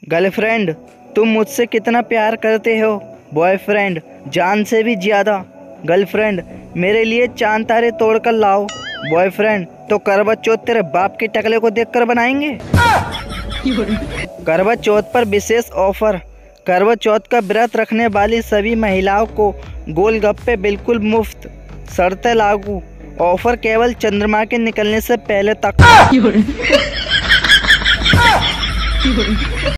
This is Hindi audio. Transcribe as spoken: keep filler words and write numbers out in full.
गर्लफ्रेंड, तुम मुझसे कितना प्यार करते हो? बॉयफ्रेंड, जान से भी ज्यादा। गर्लफ्रेंड, मेरे लिए चांद तारे तोड़ कर लाओ। बॉयफ्रेंड, तो करवा चौथ तेरे बाप के टकले को देखकर बनाएंगे। करवा चौथ पर विशेष ऑफर। करवा चौथ का व्रत रखने वाली सभी महिलाओं को गोलगप्पे बिल्कुल मुफ्त। शर्तें लागू। ऑफर केवल चंद्रमा के निकलने से पहले तक।